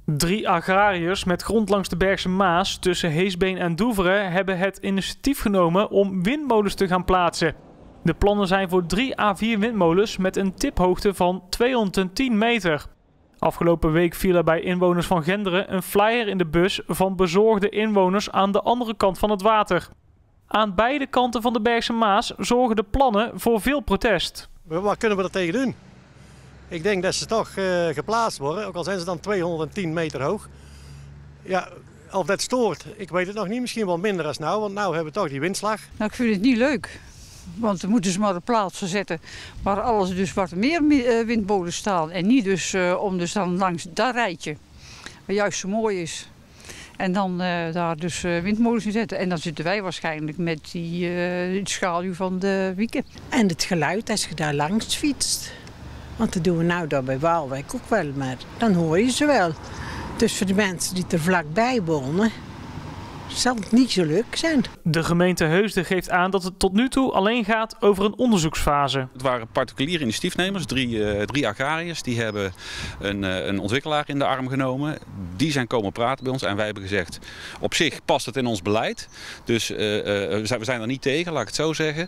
3 agrariërs met grond langs de Bergse Maas tussen Heesbeen en Doeveren hebben het initiatief genomen om windmolens te gaan plaatsen. De plannen zijn voor 3 à 4 windmolens met een tiphoogte van 210 meter. Afgelopen week viel er bij inwoners van Genderen een flyer in de bus van bezorgde inwoners aan de andere kant van het water. Aan beide kanten van de Bergse Maas zorgen de plannen voor veel protest. Wat kunnen we er tegen doen? Ik denk dat ze toch geplaatst worden, ook al zijn ze dan 210 meter hoog. Ja, of dat stoort, ik weet het nog niet. Misschien wel minder als nou, want nou hebben we toch die windslag. Nou, ik vind het niet leuk. Want dan moeten ze maar een plaats zetten waar alles dus wat meer windmolens staan. En niet dus om dus dan langs dat rijtje, wat juist zo mooi is. En dan daar dus windmolens in zetten. En dan zitten wij waarschijnlijk met die schaduw van de wieken. En het geluid als je daar langs fietst. Want dat doen we nou daar bij Waalwijk ook wel, maar dan hoor je ze wel. Dus voor de mensen die er vlakbij wonen, zal het niet zo leuk zijn. De gemeente Heusden geeft aan dat het tot nu toe alleen gaat over een onderzoeksfase. Het waren particuliere initiatiefnemers, drie agrariërs. Die hebben een ontwikkelaar in de arm genomen. Die zijn komen praten bij ons en wij hebben gezegd, op zich past het in ons beleid. Dus we zijn er niet tegen, laat ik het zo zeggen.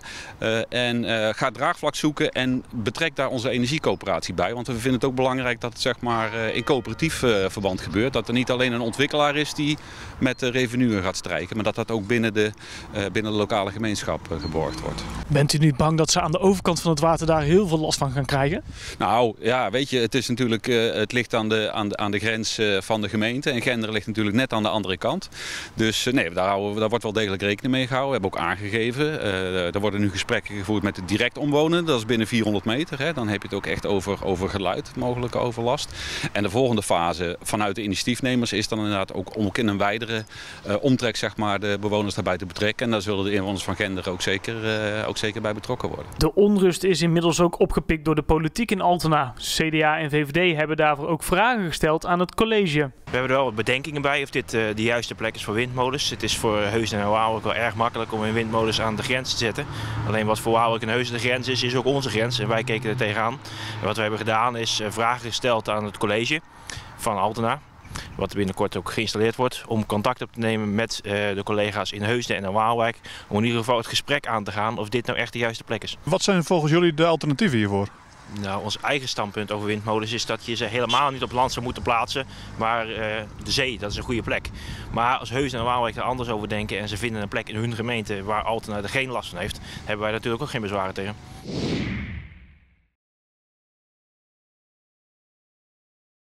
Ga draagvlak zoeken en betrek daar onze energiecoöperatie bij. Want we vinden het ook belangrijk dat het zeg maar, in coöperatief verband gebeurt. Dat er niet alleen een ontwikkelaar is die met de revenue gaat strijken, maar dat ook binnen de lokale gemeenschap geborgd wordt. Bent u niet bang dat ze aan de overkant van het water daar heel veel last van gaan krijgen? Nou ja, weet je, het is natuurlijk, het ligt aan de grens van de gemeente en Genderen ligt natuurlijk net aan de andere kant. Dus nee, daar wordt wel degelijk rekening mee gehouden. We hebben ook aangegeven, er worden nu gesprekken gevoerd met de direct omwonenden, dat is binnen 400 meter. Hè. Dan heb je het ook echt over geluid, mogelijke overlast. En de volgende fase vanuit de initiatiefnemers is dan inderdaad ook in een wijdere omtrek zeg maar, de bewoners daarbij te betrekken. En daar zullen de inwoners van Genderen ook zeker bij betrokken worden. De onrust is inmiddels ook opgepikt door de politiek in Altena. CDA en VVD hebben daarvoor ook vragen gesteld aan het college. We hebben er wel wat bedenkingen bij of dit de juiste plek is voor windmolens. Het is voor Heusden en Waalwijk wel erg makkelijk om een windmolens aan de grens te zetten. Alleen wat voor Waalwijk en Heusden de grens is ook onze grens. En wij keken er tegenaan. En wat we hebben gedaan is vragen gesteld aan het college van Altena. Wat binnenkort ook geïnstalleerd wordt, om contact op te nemen met de collega's in Heusden en in Waalwijk. Om in ieder geval het gesprek aan te gaan of dit nou echt de juiste plek is. Wat zijn volgens jullie de alternatieven hiervoor? Nou, ons eigen standpunt over windmolens is dat je ze helemaal niet op land zou moeten plaatsen. Maar de zee, dat is een goede plek. Maar als Heusden en Waalwijk er anders over denken en ze vinden een plek in hun gemeente waar Altena er geen last van heeft, hebben wij natuurlijk ook geen bezwaren tegen.